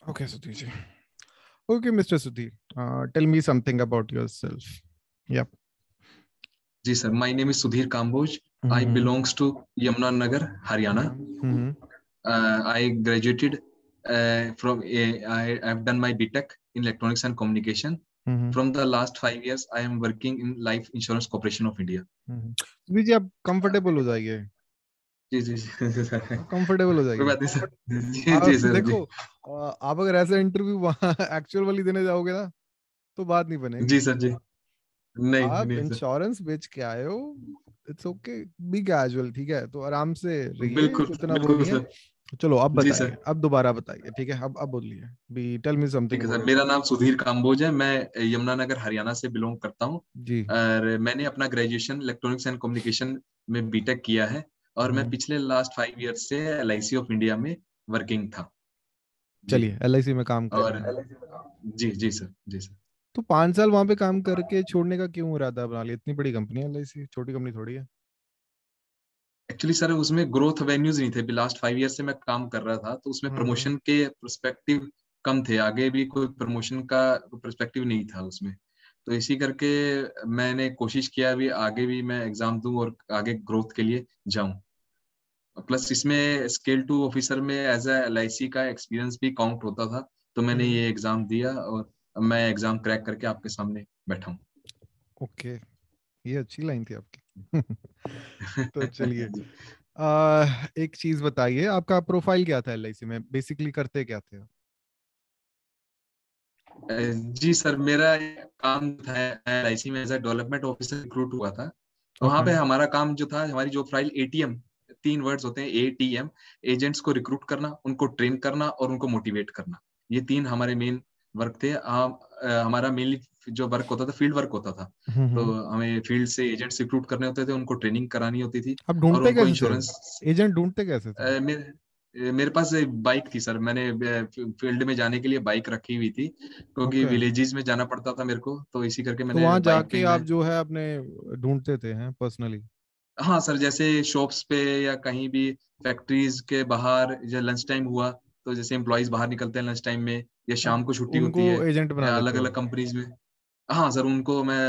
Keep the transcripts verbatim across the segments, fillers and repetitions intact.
Okay, Sudhir ji. Okay, mister Sudhir, uh, tell me something about yourself. Yep. जी sir, my name is Sudhir Kamboj. I Mm-hmm. Belongs to Yamunanagar, Haryana. Mm-hmm. I graduated from a, I have done my B Tech in electronics and communication. Mm-hmm. From the last five years, I am working in Life Insurance Corporation of India. Mm-hmm. Sudhir ji, आप comfortable हो जाइए. जी जी जी sir. Comfortable हो कोई जाइए. बात नहीं सर. जी आप जी सर जी. देखो, आ, आप अगर ऐसा इंटरव्यू वहाँ एक्चुअल वाली देने जाओगे ना, तो बात नहीं बनेगी. जी सर जी. नहीं आप नहीं सर. इंश्योरेंस बेच के आए हो, इट्स ओके, बी कैजुअल, ठीक है, तो आराम से रहिए, बिल्कुल इतना वो बिल्कुल नहीं है. सर. चलो अब जी बताइए, सर. अब दोबारा बताइए, ठीक है, अब अब बोलिए, बी टेल मी समथिंग ठीक है सर, अबाउट मेरा योरसेल्फ. नाम सुधीर काम्बोज है. मैं यमुनानगर हरियाणा से बिलोंग करता हूँ. जी. और मैंने अपना ग्रेजुएशन इलेक्ट्रॉनिक्स एंड कम्युनिकेशन में बीटेक किया है. और मैं हम्म. पिछले लास्ट फाइव ईयर से L I C of India में वर्किंग था. जी. चलिए, एल आई सी में काम कर और रहे हैं. जी जी सर. जी सर. तो पांच साल वहां पे काम करके छोड़ने का क्यों इरादा बना लिया? इतनी बड़ी कंपनी है एल आई सी, छोटी कंपनी थोड़ी है. एक्चुअली सर, उसमें ग्रोथ वेन्यूज नहीं थे. लास्ट फाइव ईयर से मैं काम कर रहा था, तो उसमें हम्म. प्रमोशन के पर्सपेक्टिव कम थे. आगे भी कोई प्रमोशन का पर्सपेक्टिव नहीं था उसमें. तो इसी करके मैंने कोशिश किया भी आगे भी मैं एग्जाम दूं और आगे ग्रोथ के लिए जाऊं. प्लस इसमें स्केल टू ऑफिसर में as a L I C का एक्सपीरियंस भी काउंट होता था. तो मैंने हम्म. ये एग्जाम दिया और मैं एग्जाम क्रैक करके आपके सामने बैठा हूँ. ओके, ये अच्छी लाइन थी आपकी. तो चलिए, आ, एक चीज बताइए, आपका प्रोफाइल क्या था एल आई सी में, बेसिकली करते क्या थे आप? जी सर, मेरा काम था एल आई सी में as a development officer recruit हुआ था. तो वहां ओके. पे हमारा काम जो था, हमारी job profile A T M, तीन वर्ड्स होते हैं, ए टी एम. एजेंट्स को रिक्रूट करना, उनको ट्रेन करना और उनको मोटिवेट करना. ये तीन हमारे मेन वर्क थे. हम अ, हमारा मेनली जो वर्क होता था, फील्ड वर्क होता था. तो हम्म. हमें फील्ड से एजेंट्स रिक्रूट करने होते थे, उनको ट्रेनिंग करानी होती थी. आप और ढूंढते उनको कैसे थे? इंश्योरेंस. एजेंट ढूंढते कैसे थे? मेरे मेरे पास बाइक थी सर. मैंने फील्ड में जाने के लिए बाइक रखी हुई थी, क्योंकि ओके. विलेजेस में जाना पड़ता था मेरे को. तो इसी करके तो मैंने वहां बाइक पे जाके ही आप मैं. जो है अपने ढूंढते थे हैं पर्सनली? हाँ सर, जैसे शॉप्स पे या कहीं भी फैक्ट्रीज के बाहर, या लंच टाइम हुआ, तो जैसे एम्प्लॉयज बाहर निकलते हैं लंच टाइम में, या आप शाम को छुट्टी उनको होती है, एजेंट बना या लेते अलग हो? अलग कंपनीज में. हाँ सर, उनको मैं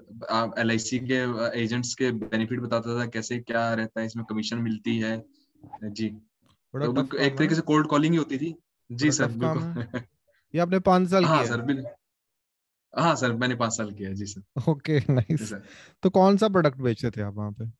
एल आई सी के एजेंट्स के बेनिफिट बताता था, कैसे क्या रहता है इसमें, कमीशन मिलती है. जी. बड़ा तो टफ बिल्कुल एक काम है. तरीके से कोल्ड कॉलिंग ही होती थी. जी बड़ा सर टफ काम है. बिल्कुल. ये आपने पाँच साल हाँ किया सर है? बिल्कुल. हाँ सर, मैंने पाँच साल किया है. जी सर. ओके, जी नाइस. सर. तो कौन सा प्रोडक्ट बेचते थे आप वहां पे?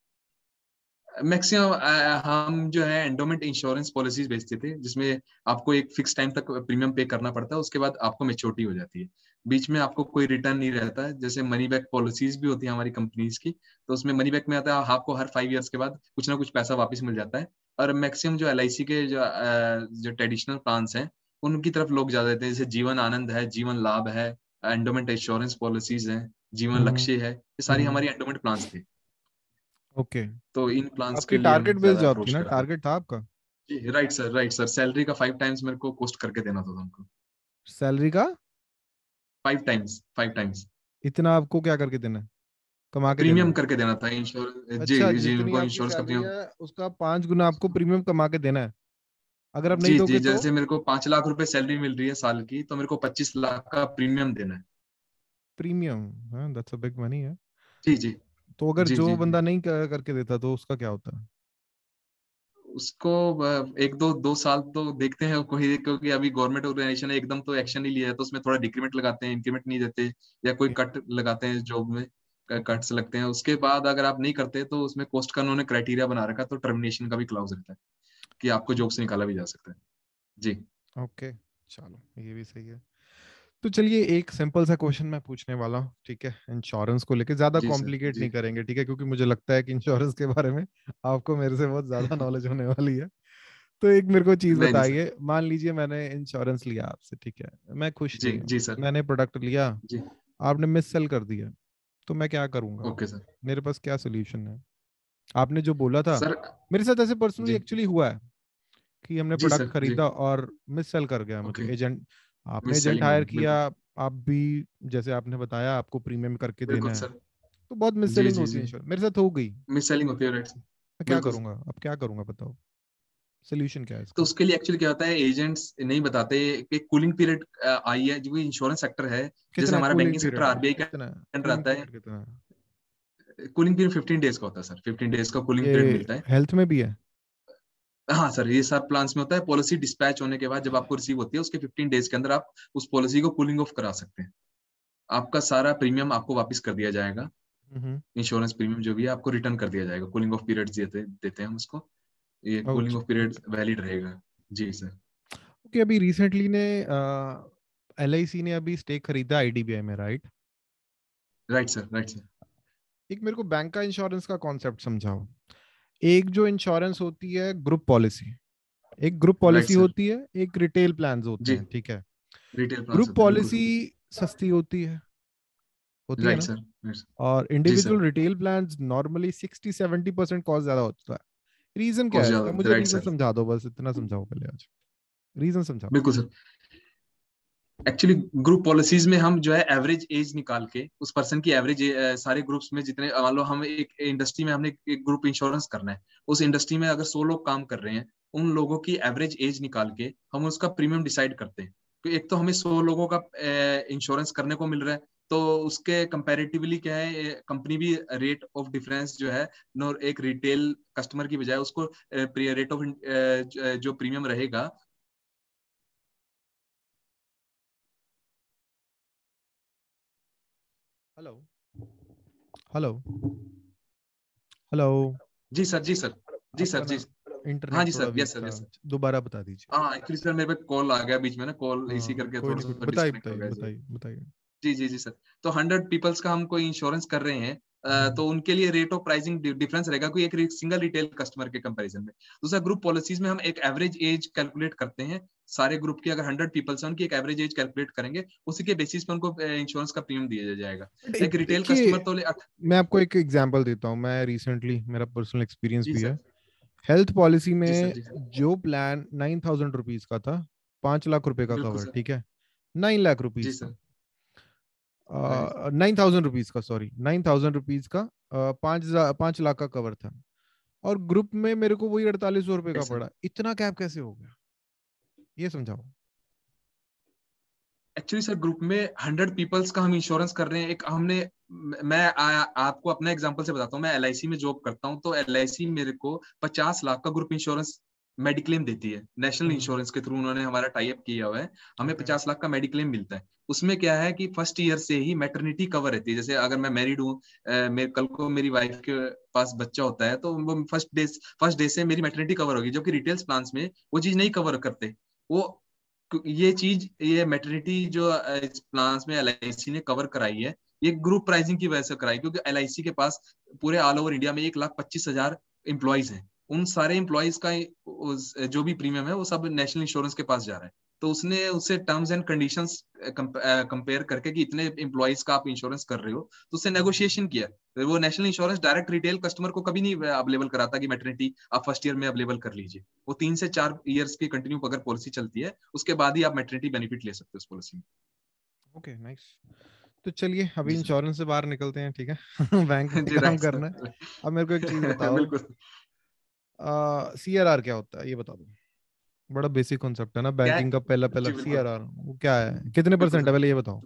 मैक्सिमम हम जो है एंडोमेंट इंश्योरेंस पॉलिसीज बेचते थे, जिसमें आपको एक फिक्स टाइम तक प्रीमियम पे करना पड़ता है. उसके बाद आपको मेच्योरिटी हो जाती है. बीच में आपको कोई रिटर्न नहीं रहता है. जैसे मनी बैक पॉलिसीज भी होती है हमारी कंपनीज की, तो उसमें मनी बैक में आता है आपको हर फाइव इयर्स के बाद कुछ ना कुछ पैसा वापस मिल जाता है. और मैक्सिमम जो एल आई सी के जो अ, जो ट्रेडिशनल प्लान्स हैं, उनकी तरफ लोग ज्यादा देते हैं. जैसे जीवन आनंद है, जीवन लाभ है, एंडोमेंट इंश्योरेंस पॉलिसीज हैं, जीवन हम्म. लक्ष्य है, ये सारी हम्म. हमारी एंडोमेंट प्लान्स थे. ओके. तो इन प्लान्स आपकी के लिए टारगेट हमें बेस्ड ज्यादा जॉब थी अप्रोच ना, करा था. टारगेट था आपका? जी right sir, right sir. Salary का फाइव टाइम्स मेरे को पोस्ट करके देना था उनको. सैलरी का? Five times, five times. इतना आपको क्या करके देना है, कमा के देना प्रीमियम है? करके देना था इंश्योरेंस. जी अच्छा, जी, जितनी उनको आपकी इंश्योरेंस सैलरी कंपनी. है उसका पांच गुना आपको प्रीमियम कमा के देना है, अगर आप नहीं जी जी, दोगे तो? जैसे मेरे को पांच लाख रुपए सैलरी मिल रही है साल की, तो मेरे को पच्चीस लाख का प्रीमियम देना है. प्रीमियम? हाँ, दैट्स अ बिग मनी है. जी जी. तो अगर जी जो जी जी. बंदा नहीं कर, करके देता तो उसका क्या होता है? उसको अ, एक दो दो साल तो देखते हैं कोई, क्योंकि अभी गवर्नमेंट ऑर्गेनाइजेशन है, एकदम तो एक्शन नहीं लिया है, तो उसमें थोड़ा डिक्रीमेंट लगाते हैं, इंक्रीमेंट नहीं देते, या कोई कट लगाते हैं जॉब में, कट्स लगते हैं. उसके बाद अगर आप नहीं करते, तो उसमें पोस्ट का उन्होंने क्राइटेरिया बना रखा है, तो टर्मिनेशन का भी क्लाउज रहता है कि आपको जॉब से निकाला भी जा सकता है. जी ओके, चलो ये भी सही है. तो चलिए, एक सिंपल सा क्वेश्चन मैं पूछने वाला हूँ, ठीक है, इंश्योरेंस को लेके, ज्यादा जी सर. कॉम्प्लिकेट जी नहीं करेंगे, ठीक है, क्योंकि मुझे लगता है कि इंश्योरेंस के बारे में आपको मेरे से बहुत ज्यादा नॉलेज होने वाली है. तो एक मेरे को चीज नहीं नहीं सर. बताइए, मान लीजिए मैंने इंश्योरेंस लिया आपसे, ठीक है, मैं खुश जी नहीं हूँ, जी सर. मैंने प्रोडक्ट लिया, जी. आपने मिस सेल कर दिया, तो मैं क्या करूंगा? Okay sir. मेरे पास क्या सोल्यूशन है? आपने जो बोला था, सर. मेरे साथ ऐसे पर्सनली जी एक्चुअली हुआ है कि हमने जी प्रोडक्ट सर. जी. खरीदा और मिस सेल कर गया मुझे ओके. एजेंट. आपने मिस एजेंट सेलिंग हायर हुआ किया, बिल्कुल. आप भी जैसे आपने बताया आपको प्रीमियम करके बिल्कुल देना है, सर. तो बहुत मिस जी सेलिंग जी होती है जी. इंश्योरेंस. मेरे साथ हो गई, मिस सेलिंग होती है, राइट सर. मैं क्या बिल्कुल. करूंगा, अब क्या करूंगा बताओ? सोल्यूशन क्या है तो इसका? उसके लिए एक्चुअली क्या होता है, एजेंट्स नहीं बताते कि कूलिंग पीरियड आई है, जो इंश्योरेंस सेक्टर है, जैसे कितना हमारा cooling banking sector period? RBI का कितना अंडर कूलिंग आता है। पीरियड कितना है? कूलिंग पीरियड फिफ्टीन डेज का होता है सर, फिफ्टीन डेज का कूलिंग पीरियड ये मिलता है। हेल्थ में भी है? हाँ सर, ये सब प्लान्स में होता है। पॉलिसी डिस्पैच होने के बाद जब आपको रिसीव होती है, उसके फिफ्टीन डेज के अंदर आप उस पॉलिसी को कूलिंग ऑफ करा सकते हैं। आपका सारा प्रीमियम आपको वापस कर दिया जाएगा। हम्म। इंश्योरेंस प्रीमियम जो भी है आपको रिटर्न कर दिया जाएगा। कूलिंग ऑफ पीरियड देते देते हैं हम उसको। ये कूलिंग अच्छा। ऑफ पीरियड वैलिड रहेगा। जी सर। ओके, अभी रिसेंटली ने एल आई सी ने अभी स्टेक खरीदा आई डी बी आई में, right? Right sir, right sir. एक मेरे को बैंक का इंश्योरेंस का कॉन्सेप्ट समझाओ। एक जो इंश्योरेंस होती है ग्रुप पॉलिसी, एक ग्रुप राइट पॉलिसी सर। होती है, एक रिटेल प्लान्स होते जी, हैं, ठीक है? रिटेल प्लान्स ग्रुप होते हैं, बिल्कुल पॉलिसी सर। सस्ती होती है होती है राइट ना? Sir, right sir. और जी sir. Individual retail plans normally sixty seventy percent cost ज्यादा होता है। रीजन क्या कॉस्ट है ज्यादा इसका? होता है, मुझे राइट रीजन सर। समझा दो, बस इतना समझाओ पहले आज। रीजन समझाओ। बिल्कुल सर। एक्चुअली ग्रुप पॉलिसीज में हम जो है एवरेज एज निकाल के, उस पर्सन की एवरेज, सारे ग्रुप्स में जितने, मान लो हम एक इंडस्ट्री में हमने एक ग्रुप इंश्योरेंस करना है, उस इंडस्ट्री में अगर सौ लोग काम कर रहे हैं, उन लोगों की एवरेज एज निकाल के हम उसका प्रीमियम डिसाइड करते हैं। तो एक तो हमें सौ लोगों का इंश्योरेंस करने को मिल रहा है, तो उसके कंपैरेटिवली क्या है, कंपनी भी रेट ऑफ डिफरेंस जो है, नो एक रिटेल कस्टमर की बजाय उसको रेट ऑफ जो प्रीमियम रहेगा। Hello, hello, hello. जी सर, जी सर। जी आपका सर, ना जी। हाँ इंटरनेट जी थोड़ा सर, वीक यस सर, था, यस सर। दोबारा बता दीजिए। हाँ एक्चुअली सर मेरे पे कॉल आ गया बीच में ना, कॉल इसी हाँ करके कोई थोड़ा नहीं, कोई सा नहीं, बताइए डिस्कनेक्ट हो बताइए गया जी। बताइए बताइए। जी जी जी सर। तो हंड्रेड पीपल्स का हम कोई इंश्योरेंस कर रहे हैं, अ, हम्म। तो उनके लिए रेट ऑफ प्राइसिंग डिफरेंस रहेगा कोई एक सिंगल रिटेल कस्टमर के कंपैरिजन में। दूसरा, ग्रुप पॉलिसीज में हम एक एवरेज एज कैलकुलेट करते हैं। सारे ग्रुप की अगर हंड्रेड पीपल्स हैं, उनकी एक एवरेज एज कैलकुलेट करेंगे, उसी के बेसिस पे उनको इंश्योरेंस का प्रीमियम दिया जाएगा। बट एक रिटेल देखिए, कस्टमर तो ले अठ- मैं आपको एक एग्जांपल देता हूँ, मैं रिसेंटली, मेरा पर्सनल एक्सपीरियंस जी भी सर, है। हेल्थ पॉलिसी जी सर, में जी सर। जो प्लान नाइन थाउजेंड रुपीज का था, पांच लाख रुपए का बिल्कुल कवर, सर। ठीक है? नाइन लाख जी रुपीज सर। का, राइट। नाइन थाउजेंड रुपीज का, सॉरी, नाइन थाउजेंड रुपीज का, अ, पांच जा- पांच लाख का कवर था। और ग्रुप में मेरे को वही अड़तालीस सौ रुपए का सर पड़ा। इतना कैप कैसे हो गया, ये समझाओ। एक्चुअली सर, ग्रुप में हंड्रेड पीपल्स का हम इंश्योरेंस कर रहे हैं। एक हमने, मैं आ, आपको अपना एग्जांपल से बताता हूँ। मैं एलआईसी में जॉब करता हूँ, तो एलआईसी मेरे को पचास लाख का ग्रुप इंश्योरेंस मेडिक्लेम देती है। National hmm. इंश्योरेंस के थ्रू उन्होंने हमारा टाई अप किया हुआ है। हमें ओके। पचास लाख का मेडिक्लेम मिलता है। उसमें क्या है कि फर्स्ट ईयर से ही मैटरनिटी कवर रहती है। जैसे अगर मैं मैरिड हूँ, मेरे कल को मेरी वाइफ के पास बच्चा होता है, तो वो फर्स्ट डे फर्स्ट डे से मेरी मैटरनिटी कवर होगी, जो कि रिटेल्स प्लान्स में वो चीज नहीं कवर करते। वो ये चीज, ये मैटरनिटी जो अ, इस प्लान्स में एलआईसी ने कवर कराई है, ये ग्रुप प्राइसिंग की वजह से कराई, क्योंकि एलआईसी के पास पूरे ऑल ओवर इंडिया में एक लाख पच्चीस हजार एम्प्लॉयज हैं। उन सारे एम्प्लॉयज का उस, जो भी प्रीमियम है वो सब नेशनल इंश्योरेंस के पास जा रहा है। तो उसने उससे टर्म्स एंड कंडीशंस कंपेयर करके कि इतने एम्प्लॉयज का आप इंश्योरेंस कर रहे हो, तो उससे नेगोशिएशन किया। तो वो national insurance direct retail customer को कभी नहीं अवेलेबल कराता कि मैटरनिटी आप फर्स्ट ईयर में अवेलेबल कर लीजिए। वो तीन से चार ईयर्स की कंटिन्यू अगर पॉलिसी चलती है, उसके बाद ही आप मैटरनिटी बेनिफिट ले सकते हो उस पॉलिसी में। Okay, nice. तो चलिए अभी जी सर। इंश्योरेंस से बाहर निकलते हैं, ठीक है? बैंक में जी काम राइट करना है। सर। अब मेरे को एक चीज बताओ, बिल्कुल। सी आर आर क्या होता है, ये बता दो। बड़ा बेसिक कॉन्सेप्ट है ना क्या है? बैंकिंग का, पहला पहला जी सी बिल्कुल, आर आर वो क्या है, कितने बिल्कुल परसेंट है, सर। पहले ये बताओ।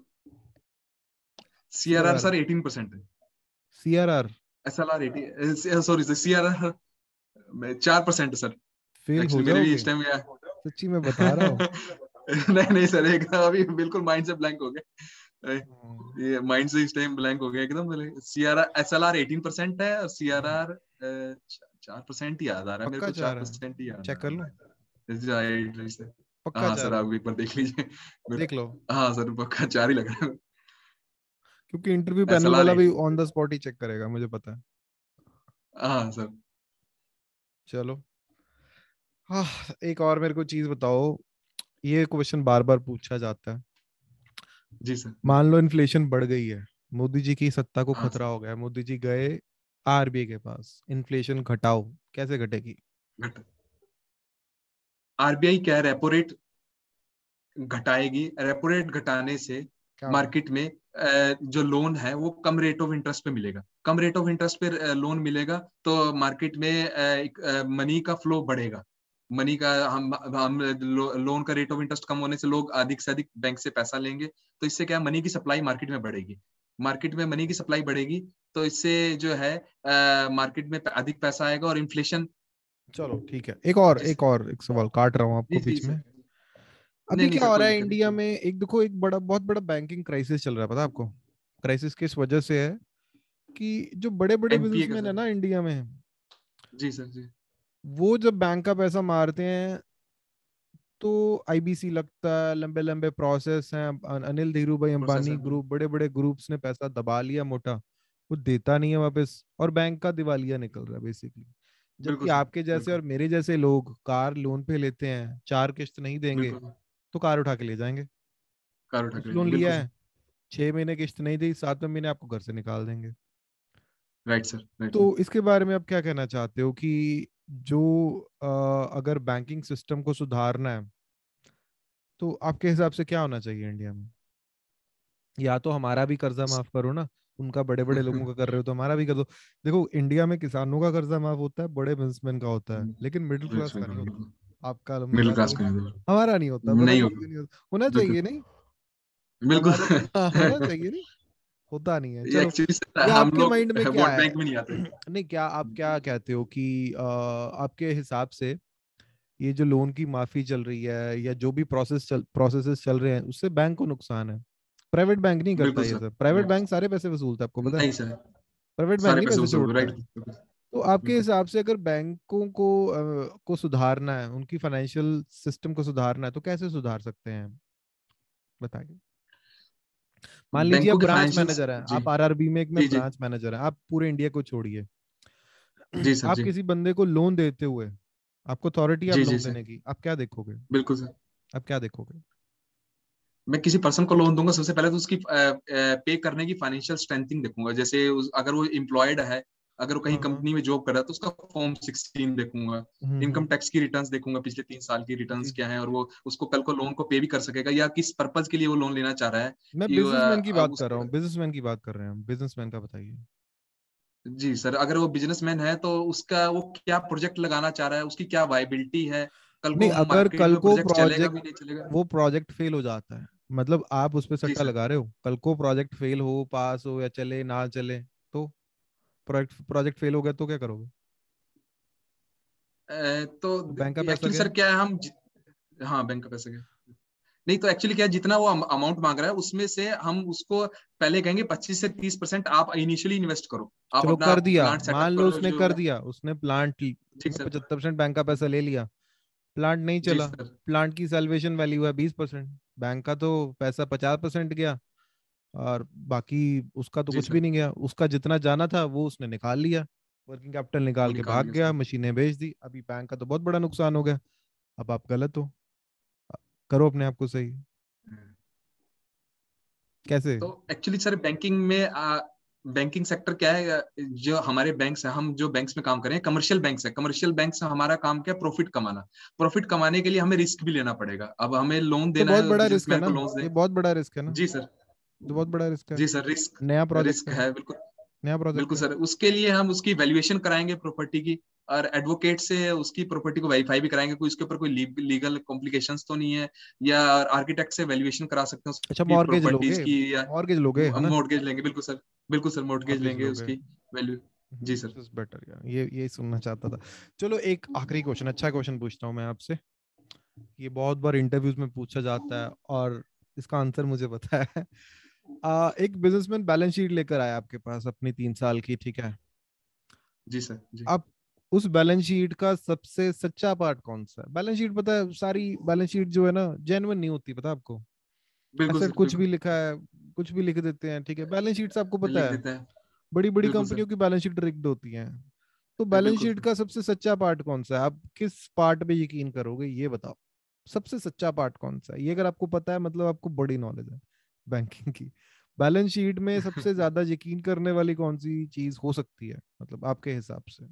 C R CRR R sir eighteen percent है। C R R SLR eighty, sorry sir, CRR चार परसेंट सर। फेल हो एक्चुअली मेरे भी जाओगे, इस टाइम या सच्ची में बता रहा हूँ। नहीं नहीं सर, एक अभी बिल्कुल माइंड से ब्लैंक हो गया। हम्म। ये माइंड से इस टाइम ब्लैंक हो गया एकदम। सीआरआर एसएलआर एटीन परसेंट है, और सीआरआर चार परसेंट ही याद आ रहा है मेरे पक्का को, चार चाह रहा है? परसेंट ही याद चेक आ कर लो, रहा है। Right, right, sir। पक्का हाँ चाह सर, रहा आप है? एक बार देख लीजिए मेरे। देख लो, हाँ सर, पक्का चार ही लग रहा है। क्योंकि इंटरव्यू पैनल एसएलआर वाला भी एटीन। ऑन द स्पॉट ही चेक करेगा, मुझे पता है। हाँ सर। चलो, हाँ, एक और मेरे को चीज बताओ। ये क्वेश्चन बार बार पूछा जाता है। जी सर। मान लो इन्फ्लेशन बढ़ गई है, मोदी जी की सत्ता को हाँ खतरा सर। हो गया, मोदी जी गए आर बी आई के पास, इन्फ्लेशन घटाओ, कैसे घटेगी? घट आरबीआई क्या है, रेपो रेट घटाएगी। रेपो रेट घटाने से क्या होगा? मार्केट में अ, जो लोन है वो कम रेट ऑफ इंटरेस्ट पे मिलेगा। कम रेट ऑफ इंटरेस्ट पे लोन मिलेगा, तो मार्केट में मनी का फ्लो बढ़ेगा। मनी का हम हम लो, लोन का रेट ऑफ इंटरेस्ट कम होने से लोग अधिक से अधिक बैंक से पैसा लेंगे, तो इससे क्या मनी की सप्लाई मार्केट में बढ़ेगी। मार्केट में मनी की सप्लाई बढ़ेगी तो इससे जो है मार्केट में अधिक पैसा आएगा और इन्फ्लेशन। चलो ठीक है, एक और जिस एक और एक सवाल काट रहा हूँ जी आपको जी बीच सर। में। नहीं अभी नहीं क्या सर, हो कोई रहा है दिक्कत इंडिया नहीं। में, एक देखो एक बड़ा बहुत बड़ा बैंकिंग क्राइसिस चल रहा है, पता है आपको? क्राइसिस किस वजह से है कि जो बड़े बड़े एनपीए का बिजनेसमैन है सर। ना इंडिया में, जी सर जी। वो जब बैंक का पैसा मारते हैं तो आईबीसी लगता है, लंबे लंबे प्रोसेस हैं। अन- अनिल धीरू भाई प्रोसेस अंबानी है ग्रुप, बड़े बड़े ग्रुप्स ने पैसा दबा लिया मोटा, वो देता नहीं है वापस, और बैंक का दिवालिया निकल रहा है बेसिकली। जबकि बिल्कुल सर। आपके जैसे बिल्कुल और मेरे जैसे लोग कार लोन पे लेते हैं, चार किश्त नहीं देंगे बिल्कुल। तो कार उठा के ले जाएंगे। कार उठा कुछ के ले लोन जाएंगे, लिया बिल्कुल है, सर। छह महीने किश्त नहीं दी, सातवें महीने आपको घर से निकाल देंगे। Right sir, right sir. तो इसके बारे में आप क्या कहना चाहते हो कि जो अ, अगर बैंकिंग सिस्टम को सुधारना है तो आपके हिसाब से क्या होना चाहिए इंडिया में? या तो हमारा भी कर्जा माफ करो ना, उनका बड़े बड़े लोगों का कर रहे हो तो हमारा भी कर दो। देखो इंडिया में किसानों का कर्जा माफ होता है, बड़े बिजनेसमैन का होता है, लेकिन मिडिल क्लास का नहीं होता। बिल्कुल। आपका मिडिल मेरा क्लास नहीं, का नहीं। हमारा नहीं होता, पता नहीं नहीं होगा। क्यों नहीं होता। होना बिल्कुल चाहिए नहीं, बिल्कुल। हमारे हाँ, होना चाहिए नहीं, होता नहीं है। चलो, एक्चुअली सर या हम आपके लोग माइंड में क्या वोट है? बैंक में नहीं आते। नहीं, क्या आप क्या कहते हो कि अ, आपके हिसाब से ये जो लोन की माफी चल रही है या जो भी प्रोसेस चल प्रोसेसेस चल रहे हैं, उससे बैंक को नुकसान है? प्राइवेट बैंक नहीं करता बिल्कुल ये सर। सब, प्राइवेट राइट। बैंक सारे पैसे वसूलता है, आपको पता है? नहीं सर, प्राइवेट बैंक सारे नहीं पैसे पैसे वसूल, छोड़ता राइट। है। बिल्कुल। तो आपके बिल्कुल। हिसाब से अगर बैंकों को अ, को सुधारना है, उनकी फाइनेंशियल सिस्टम को सुधारना है, तो कैसे सुधार सकते हैं? बताइए। मान लीजिए आप बैंकों के ब्रांच फाइनेंशियल। मैनेजर हैं, जी आप आरआरबी में एक में जी जी। ब्रांच मैनेजर हैं, आप पूरे इंडिया को छोड़िए। जी सर आप जी। किसी बंदे को लोन देते हुए, आपको अथॉरिटी आप जी जी लोन सर। देने की, आप क्या देखोगे? बिल्कुल सर। आप क्या देखोगे? मैं किसी पर्सन को लोन दूंगा, सबसे पहले तो उसकी पे करने की फाइनेंशियल स्ट्रेंथिंग देखूंगा। जैसे उस, अगर वो एम्प्लॉयड है, अगर वो कहीं हाँ हाँ। कंपनी में जॉब कर रहा है तो उसका फॉर्म सिक्सटीन देखूंगा। Hmm income hmm. टैक्स की रिटर्न्स देखूंगा, पिछले तीन साल की जी रिटर्न्स क्या जी। है, और वो उसको कल को लोन को पे भी कर सकेगा, या किस पर्पज के लिए वो लोन लेना चाह रहा है। मैं कि बिजनेसमैन की अ, बात उस कर रहा हूँ, बिजनेसमैन की बात कर रहे हैं हम, बिजनेसमैन का बताइए। जी सर, अगर वो बिजनेसमैन है तो उसका वो क्या प्रोजेक्ट लगाना चाह रहा है, उसकी क्या वायबिलिटी है, कल नहीं, को अगर मार्केट कल में को प्रोजेक्ट चलेगा प्रोजेक्ट, भी नहीं चलेगा। वो प्रोजेक्ट फेल हो जाता है, मतलब आप उस पर जी सट्टा सर। लगा रहे हो, कल को प्रोजेक्ट फेल हो, पास हो या चले ना चले, तो प्रोजेक्ट प्रोजेक्ट फेल हो गया तो क्या करोगे? अ, तो तो बैंक का पैसा एक्चुअली गया। सर क्या है, हम जि- हाँ बैंक का पैसा क्या। नहीं तो एक्चुअली क्या है, जितना वो अमाउंट मांग रहा है उसमें से हम उसको पहले कहेंगे पच्चीस से तीस परसेंट आप इनिशियली इन्वेस्ट करो, आप चलो अपना कर दिया, प्लांट मान सेटअप लो करो उसने जो। कर दिया, उसने प्लांट जी में सर। पचहत्तर परसेंट बैंक का पैसा ले लिया, प्लांट नहीं जी चला, सर। प्लांट की सैल्वेशन वैल्यू है बीस परसेंट, बैंक का तो पैसा पचास परसेंट गया, और बाकी उसका तो जी कुछ भी सर। नहीं गया, उसका जितना जाना था वो उसने निकाल लिया, वर्किंग कैपिटल वो निकाल के निकाल भाग लिया गया, उसने। मशीनें बेच दी, अभी बैंक का तो बहुत बड़ा नुकसान हो गया। अब आप गलत हो, करो अपने आप को सही। कैसे? तो एक्चुअली सर बैंकिंग में बैंकिंग सेक्टर क्या है, अ, जो हमारे बैंक्स है, हम जो बैंक्स में काम कर रहे हैं कमर्शियल बैंक्स है, कमर्शियल बैंक से हमारा काम क्या है, प्रॉफिट कमाना। प्रॉफिट कमाने के लिए हमें रिस्क भी लेना पड़ेगा, अब हमें लोन तो देना बहुत है, बड़ा रिस्क है बिजनेसमैन ना, को लोन ये दें। बहुत बड़ा रिस्क है ना, जी सर। तो बहुत बड़ा रिस्क है। जी सर, रिस्क। नया प्रोजेक्ट रिस्क है, है बिल्कुल। नया प्रोजेक्ट बिल्कुल है। सर, उसके लिए हम उसकी वैल्यूएशन कराएंगे प्रॉपर्टी की, और एडवोकेट से उसकी प्रॉपर्टी को वेरीफाई भी कराएंगे, कोई उसके ऊपर कोई लीगल कॉम्प्लिकेशंस तो नहीं है, या आर्किटेक्ट से वैल्यूएशन करा सकते हैं अच्छा, उसकी मॉर्गेज प्रॉपर्टीज लोगे? की, या मॉर्गेज लोगे है ना? मॉर्गेज लेंगे। बिल्कुल सर। बिल्कुल सर, मॉर्गेज मॉर्गेज लेंगे लोगे। उसकी वैल्यू। जी सर। दिस इज बेटर यार, ये यही सुनना चाहता था। चलो एक आखिरी क्वेश्चन, अच्छा क्वेश्चन पूछता हूँ मैं आपसे, ये बहुत बार इंटरव्यूज में पूछा जाता है और इसका आंसर मुझे पता है। आ, एक बिजनेसमैन बैलेंस शीट लेकर आया आपके पास अपनी तीन साल की, ठीक है? जी सर जी। आप उस बैलेंस शीट का सबसे सच्चा पार्ट कौन सा है? बैलेंस शीट, पता है सारी बैलेंस शीट जो है ना जेन्युइन नहीं होती, पता है आपको? बिल्कुल एसेट सर। कुछ भी बिल्कुल लिखा है, कुछ भी लिख देते हैं, ठीक है? बैलेंस शीट से आपको पता लिख है देते हैं। बड़ी बड़ी बिल्कुल सर। कंपनियों की बैलेंस शीट रिग्ड होती हैं। तो बैलेंस बिल्कुल शीट सर। का सबसे सच्चा पार्ट कौन सा है? आप किस पार्ट पे यकीन करोगे, ये बताओ। सबसे सच्चा पार्ट कौन सा है? ये अगर आपको पता है मतलब आपको बड़ी नॉलेज है बैंकिंग की। बैलेंस शीट में सबसे ज्यादा यकीन करने वाली कौन सी चीज हो सकती है, मतलब आपके हिसाब से?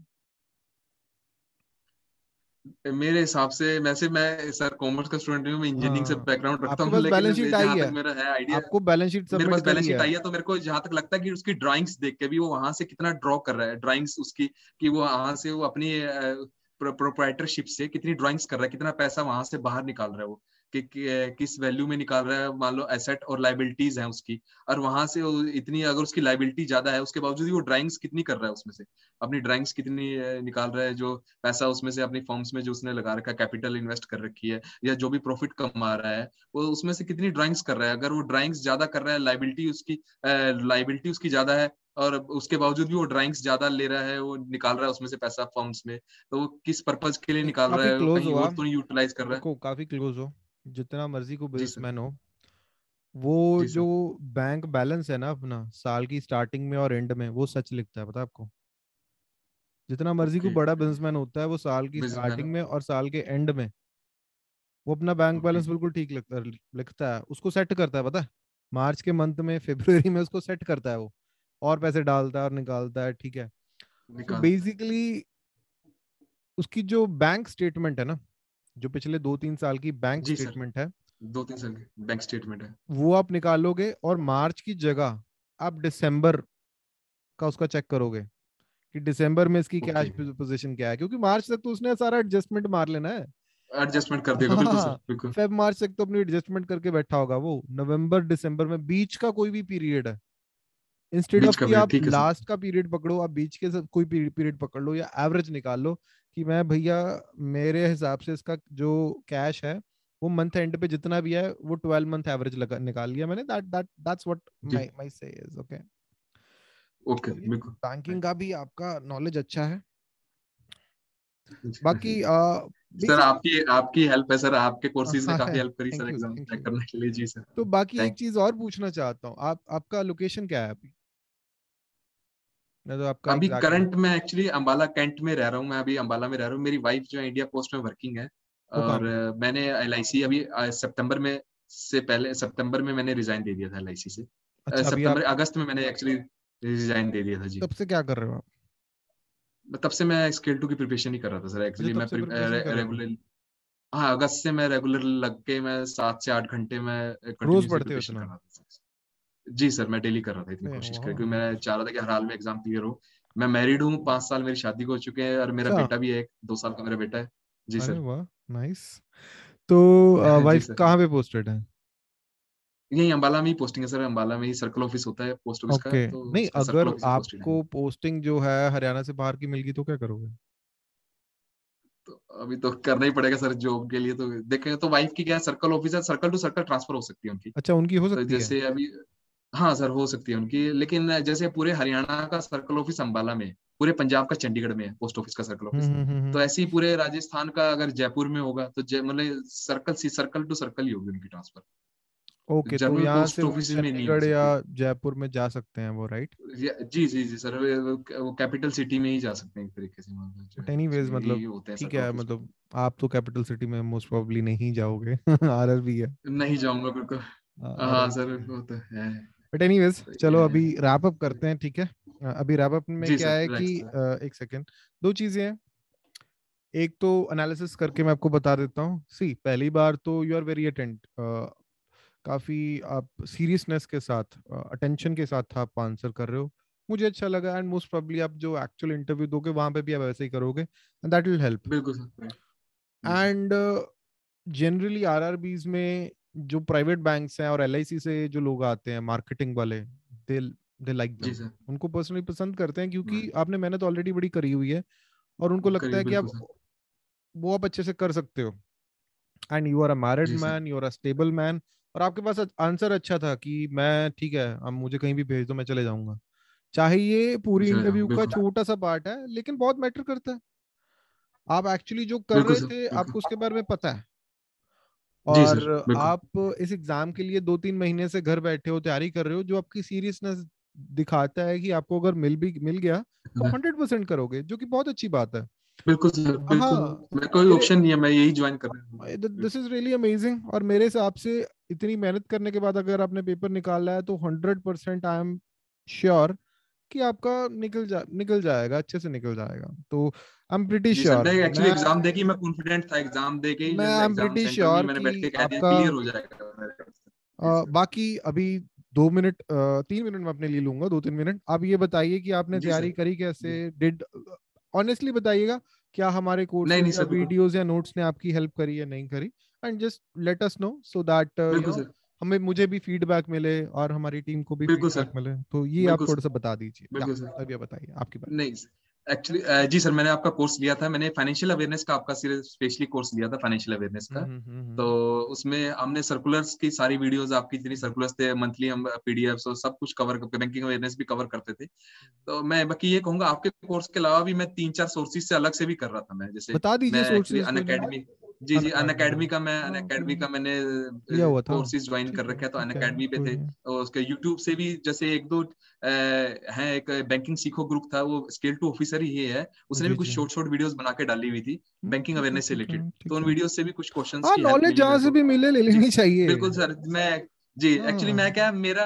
मेरे हिसाब से, वैसे मैं सर कॉमर्स का स्टूडेंट हूँ, मैं इंजीनियरिंग से हाँ, बैकग्राउंड रखता आपके हूँ, पास लेकिन बैलेंस शीट आई जहां है, तक मेरा है आइडिया। आपको बैलेंस शीट मेरे सबमिट पास करी बैलेंस शीट है। आई है, तो मेरे को जहां तक लगता है कि उसकी ड्राइंग्स देख के भी वो वहां से कितना ड्रॉ कर रहा है, ड्राइंग्स उसकी, कि वो वहां से वो अपनी प्रोप्राइटरशिप से कितनी ड्राइंग्स कर रहा है, कितना पैसा वहां से बाहर निकाल रहा है वो, कि, कि किस वैल्यू में निकाल रहा है, मान लो एसेट और लाइबिलिटीज हैं उसकी, और वहां से वो इतनी अगर उसकी लाइबिलिटी ज्यादा है उसके बावजूद भी वो ड्राइंग्स कितनी कर रहा है उसमें से, अपनी ड्राइंग्स कितनी निकाल रहा है, जो पैसा उसमें से अपनी फर्म्स में जो उसने लगा रखा है, कैपिटल इन्वेस्ट कर रखी है, या जो भी प्रॉफिट कमा रहा है वो उसमें से कितनी ड्राइंग्स कर रहा है। अगर वो ड्राइंग्स ज्यादा कर रहा है, लाइबिलिटी उसकी लाइबिलिटी उसकी ज्यादा है, और उसके बावजूद भी वो ड्राइंग्स ज्यादा ले रहा है, वो निकाल रहा है उसमें से पैसा फर्म्स में, तो वो किस पर्पज के लिए निकाल रहा काफी है, क्लोज कहीं हो और आप, तो नहीं यूटिलाइज कर रहा है। देखो काफी क्लोज हो, जितना मर्जी को जी सर। बिजनेसमैन हो, वो जी जो सर। बैंक बैलेंस है ना अपना साल की स्टार्टिंग में और एंड में, वो सच लिखता है, पता है आपको। जितना मर्जी को ओके। बड़ा बिजनेसमैन होता है, वो साल की बिजनेसमैन। स्टार्टिंग में और साल के एंड में वो अपना बैंक ओके। बैलेंस बिल्कुल ठीक लिखता लिखता है, उसको सेट करता है, पता है। मार्च के मंथ में, फरवरी में उसको सेट करता है वो, और पैसे डालता है और निकालता है, ठीक है। तो निकालता है। बेसिकली उसकी जो बैंक स्टेटमेंट है ना, जो पिछले दो तीन साल की बैंक जी सर। स्टेटमेंट है, दो तीन साल की बैंक स्टेटमेंट है। वो आप निकालोगे और मार्च की जगह आप दिसंबर का उसका चेक करोगे कि दिसंबर में इसकी ओके। कैश पोजीशन क्या है, क्योंकि मार्च तक तो उसने सारा एडजस्टमेंट मार लेना है। एडजस्टमेंट कर देगा, बिल्कुल सर, हाँ, बिल्कुल। फेब मार्च तक तो अपनी एडजस्टमेंट करके बैठा होगा वो, नवंबर दिसंबर में बीच का कोई भी पीरियड है, इंस्टेड बीच ऑफ का कि भी आप ठीक है सर। लास्ट का पीरियड पकड़ो, आप बीच के सब कोई पीरियड पकड़ लो या एवरेज निकाल लो, कि मैं भैया मेरे हिसाब से इसका जो कैश है वो मंथ एंड पे जितना भी है वो ट्वेल्व मंथ एवरेज लगा निकाल लिया मैंने, दैट दैट दैट्स व्हाट जी। My my say is okay. Okay, चलिए, बिल्कुल। बैंकिंग का भी आपका नॉलेज अच्छा है। बाकी जी। सर बेसिकली, आपकी आपकी हेल्प है सर, आपके कोर्सेज ने हाँ काफी है, हेल्प करी sir thank you exam thank crack you. करने के लिए। जी सर। तो बाकी एक थैंक। चीज और पूछना चाहता हूँ, आप आपका लोकेशन क्या है अभी, या तो आपका अभी एग्जैक्टली करंट में एक्चुअली अंबाला कैंट में रह रहा हूँ, मैं अभी अंबाला में रह रहा हूँ। मेरी वाइफ जो है इंडिया पोस्ट में वर्किंग है, वो कहाँ और पे? अ, मैंने एल आई सी अभी अ, सितंबर में से पहले सितंबर में मैंने रिजाइन दे दिया था एल आई सी से। अ, अच्छा, अभी सितंबर आप अगस्त में मैंने एक्चुअली रिजाइन दे दिया था जी। तब से क्या कर रहे हो आप? तब से मैं स्केल टू की प्रिपरेशन ही कर रहा था सर अच्छा, एक्चुअली, तब मैं से प्रिपरेशन कर रहे हो, रेगुलर। हाँ, अगस्त से मैं रेगुलर लग के मैं सात से आठ घंटे मैं रोज कंटिन्यूसली पढ़ते हो प्रिपरेशन कर इतना? रहा था सर। जी सर, मैं डेली कर रहा था, इतनी अरे कोशिश कर, वाह, क्योंकि मैं नाइस। चाह रहा था कि हर हाल में एग्जाम क्लियर हो। मैं मैरिड हूँ, पाँच साल मेरी शादी को हो चुके हैं, और मेरा अच्छा, बेटा भी है, एक दो साल का मेरा बेटा है। जी अरे सर। वाह, नाइस। तो जी वाइफ सर। कहाँ पे पोस्टेड है? यही अंबाला में ही पोस्टिंग है सर, अंबाला में ही सर्कल ऑफिस होता है पोस्ट ऑफिस का, ओके, तो नहीं उसमें सर्कल अगर ऑफिस में पोस्टेड है। आपको पोस्टिंग जो है हरियाणा से बाहर की मिल गई तो क्या करोगे? तो अभी तो करना ही पड़ेगा सर जॉब के लिए, तो देखेंगे। तो वाइफ की क्या है, सर्कल ऑफिस है, सर्कल टू सर्कल ट्रांसफर हो सकती है उनकी। अच्छा, उनकी हो तो सकती है? जैसे अभी, हाँ सर हो सकती है उनकी, लेकिन जैसे पूरे हरियाणा का सर्कल ऑफिस अंबाला में है, पूरे पंजाब का चंडीगढ़ में है पोस्ट ऑफिस का circle hmm office. Hmm hmm तो हम्म। ऐसे ही पूरे राजस्थान का अगर जयपुर में होगा तो जय मतलब सर्कल सी सर्कल टू सर्कल ही होगी उनकी ट्रांसफर। ओके, तो जनरल यहाँ से पोस्ट वो ऑफिस में नहीं हो चंडीगढ़ या सकती। जयपुर में जा सकते हैं वो, राइट? या- जी जी जी सर, वो वो कैपिटल सिटी में ही जा सकते हैं एक तरीके से, मतलब जो बट है एनीवेज, उसमें यही मतलब होते हैं ठीक सर्कल है, ऑफिस में। मतलब आप तो कैपिटल सिटी में मोस्ट प्रोबेबली नहीं जाओगे आरआर भी है, नहीं जाऊंगा बिल्कुल। हाँ आरआर सर, भी है। वो तो है। बट एनीवेज, तो चलो ये अभी है। रैप अप करते हैं, ठीक है। अ, अभी रैप अप में जी क्या सर, है कि नेक्स्ट। अ, एक सेकेंड, दो चीजें हैं। एक तो एनालिसिस करके मैं आपको बता देता हूँ, सी पहली बार तो यू आर वेरी अटेंट, काफी आप सीरियसनेस के साथ, अटेंशन के साथ आप आंसर कर रहे हो, मुझे अच्छा लगा। एंड मोस्ट प्रोबेबली आप जो एक्चुअल इंटरव्यू दोगे वहां पे भी आप वैसे ही करोगे, एंड दैट विल हेल्प। बिल्कुल सर। जी सर। एंड जनरली आरआरबीज में जो प्राइवेट बैंक्स हैं और एलआईसी से जो लोग आते हैं मार्केटिंग वाले, दे दे लाइक जी देम, सर। उनको पर्सनली पसंद करते हैं, क्योंकि Right. आपने मेहनत ऑलरेडी बड़ी करी हुई है, और उनको लगता करिए, है कि बिल्कुल आप सर। वो आप अच्छे से कर सकते हो, and you are a married जी sir. Man, you are a stable man. और आपके पास आंसर अच्छा था कि मैं ठीक है, अब मुझे कहीं भी भेज दो मैं चले जाऊंगा, चाहे ये पूरी चले जाओ, इंटरव्यू का बिल्कुल। छोटा सा पार्ट है, लेकिन बहुत मैटर करता है। आप एक्चुअली जो कर बिल्कुल रहे सर, थे बिल्कुल। आपको उसके बारे में पता है, जी और सर, बिल्कुल। आप इस एग्जाम के लिए दो तीन महीने से घर बैठे हो, तैयारी कर रहे हो, जो आपकी सीरियसनेस दिखाता है कि आपको अगर मिल भी मिल गया तो आप हाँ, हंड्रेड परसेंट करोगे, जो कि बहुत अच्छी बात है। बिल्कुल सर, बिल्कुल। हाँ, मैं कोई मेरे ऑप्शन नहीं है, मैं यही ज्वाइन कर रहा हूँ। दिस इज रियली अमेजिंग, और मेरे हिसाब से इतनी मेहनत करने के बाद अगर आपने पेपर निकाला है तो hundred percent I am sure कि आपका निकल जा निकल जाएगा, अच्छे से निकल जाएगा, तो आई एम प्रिटी जी सर, श्योर। मैं एक्चुअली मैं एग्जाम दे के ही मैं कॉन्फिडेंट था, एग्जाम दे के ही मैं जो I am exam pretty center में ही श्योर मैंने बैठ कि के कह दिया आपका क्लियर हो जाएगा मेरा। जी अ, सर। बाकी अभी दो मिनट अ, तीन मिनट में अपने लिए लूंगा, दो तीन मिनट। आप ये बताइए कि आपने जी तैयारी सर। करी जी। कैसे, डिड ऑनेस्टली बताइएगा, क्या हमारे नहीं नहीं कोर्सेज या सर, बिल्कुल वीडियोस या नोट्स ने आपकी हेल्प करी या नहीं करी, and just let us know so that you बिल्कुल नो सर। हमें मुझे भी फीडबैक मिले और हमारी टीम को भी बिल्कुल फीडबैक सर। मिले। तो ये आप बिल्कुल थोड़ा सर। सा बता दीजिए। या बिल्कुल सर। अभी आप बताइए आपकी बात। नहीं एक्चुअली जी सर, मैंने आपका कोर्स लिया था, मैंने फाइनेंशियल अवेयरनेस का आपका सिर्फ स्पेशली कोर्स लिया था, फाइनेंशियल अवेयरनेस हम्म का। हम्म हम्म तो हम्म। उसमें हमने सर्कुलर्स की सारी वीडियोस, आपकी जितनी सर्कुलर्स थे मंथली, हम पीडीएफ्स और सब कुछ कवर करते, बैंकिंग अवेयरनेस भी कवर करते थे। तो मैं बाकी ये कहूंगा, आपके कोर्स के अलावा भी मैं तीन चार सोर्सेज से अलग से भी कर रहा था मैं, जैसे बता दीजिए मैं एक्चुअली सोर्सेज, अन कोई नहीं। अकेडमी, जी अन जी, अन अकेडमी का, अकेडमी का मैं अन हाँ कोई अकेडमी नहीं, का मैंने किया हुआ था। कोर्सेज ज्वाइन कर ठीक है रखे हैं, तो अन ठीक है, अकेडमी पे कोई थे। नहीं। और उसके यूट्यूब से भी जैसे एक दो है, एक बैंकिंग सीखो ग्रुप था, वो स्केल टू ऑफिसर ही है, उसने भी जी कुछ जी। शॉर्ट शॉर्ट वीडियोस बना के डाली हुई थी हम्म, बैंकिंग ठीक है अवेयरनेस से ठीक रिलेटेड। है तो ठीक उन है। वीडियोस से भी कुछ क्वेश्चंस हाँ, की हेल्प नॉलेज मिली जहां मेरे से को। भी मिले ले जी लेनी चाहिए। बिल्कुल सर। मैं जी एक्चुअली हाँ। मैं क्या, मेरा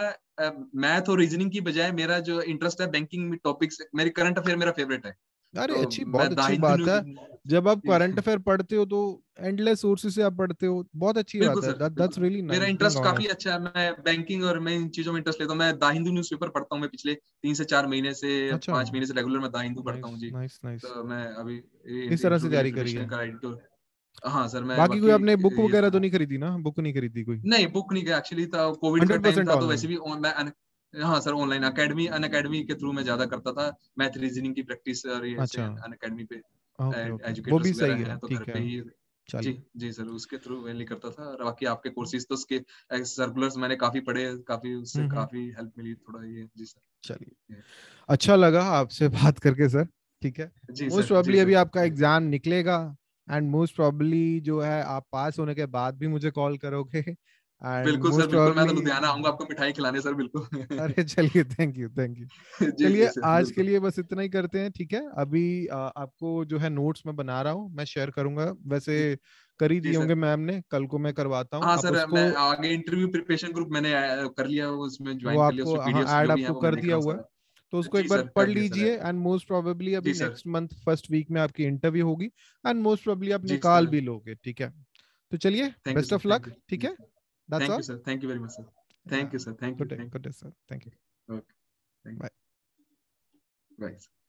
मैथ और रीजनिंग की बजाय मेरा जो इंटरेस्ट है बैंकिंग टॉपिक्स, मेरी करंट अफेयर मेरा फेवरेट है। अरे तो अच्छी, मैं बहुत द अच्छी हिंदू बात न्यूज, है। जब आप जी करंट अफेयर पढ़ते हो तो एंडलेस सोर्सेज से आप पढ़ते हो, बहुत अच्छी बिल्कुल बात है। सर, दैट बिल्कुल। दैट्स रियली मेरा नाइस, बीइंग इंटरेस्ट काफी ऑनेस्ट। अच्छा है, मैं बैंकिंग और मैं इन चीजों में इंटरेस्ट लेता हूँ। मैं द हिंदू न्यूज़पेपर पढ़ता हूँ, मैं पिछले तीन से चार महीने से, अच्छा, पांच महीने से रेगुलर मैं द हिंदू पढ़ता हूँ नाइस जी। Nice nice. तो मैं अभी किस तरह से इंक्लूडिंग तैयारी करी इंटरनेशनल है? का एडिटर। हाँ सर, मैं बाकी कोई बाकी आपने बुक ये वगैरह तो सब नहीं खरीदी ना? बुक नहीं खरीदी कोई? नहीं, बुक नहीं गया एक्चुअली, था कोविड का हंड्रेड टाइम परसेंट था, तो वैसे ऑनलाइन? भी on- मैं अन, हाँ sir, online academy, Unacademy के थ्रू मैं ज्यादा करता था। मैथ रीजनिंग की प्रैक्टिस और ये ऐसे अच्छा, अन अकेडमी पे ओके ओके, वो भी एजुकेटर्स सही वगैरह है, हैं, तो घर ठीक है। पे ही। जी चलिए। जी सर, उसके थ्रू मैं करता था। और बाकी आपके कोर्सेज तो उसके सर्कुलर्स मैंने काफी पढ़े, काफी उससे हम्म हम्म। काफी हेल्प मिली थोड़ा ये, जी चलिए, सर। अच्छा लगा आपसे बात करके सर। ठीक है। जी मोस्ट सर। जी प्रोबेबली अभी सर। आपका एग्जाम निकलेगा, एंड मोस्ट प्रोबेबली जो है आप पास होने के बाद भी मुझे कॉल करोगे, एंड बिल्कुल सर, मोस्ट बिल्कुल, मैं तो प्रोबेबली। लुधियाना आऊंगा आपको मिठाई खिलाने सर, बिल्कुल। अरे चलिए, थैंक यू थैंक यू। जी जी चलिए, सर, आज के बिल्कुल। लिए बस इतना ही करते हैं, ठीक है। अभी आ, आपको जो है नोट्स मैं बना रहा हूँ, मैं शेयर करूंगा। वैसे जी कर ही जी दिए होंगे सर। मैम ने, कल को मैं करवाता हूँ हाँ आप सर, मैं उसको। आगे इंटरव्यू प्रिपरेशन ग्रुप मैंने अ, कर लिया, वो उसमें वो ज्वाइन कर लिया, आपको, उसमें हाँ, पीडीएफ्स ऐड जो भी है आपको वो मैं कर देख दिया रहा हूँ हुआ है। सारा। तो उसको जी एक बार सर, पढ़ कर दिया सर। लीजिए, एंड मोस्ट प्रोबेबली अभी जी sir. Next month first week में आपकी इंटरव्यू होगी, एंड मोस्ट प्रोबेबली आप जी निकाल सर। भी लोगे, ठीक है। तो चलिए, thank you best sir. Of thank luck, you. ठीक जी है। Sir. That's thank all. You sir. Thank you very much sir. Yeah, thank you sir. Thank good you. Day, thank good day sir, thank you. You. Okay. Thank bye. You. Bye.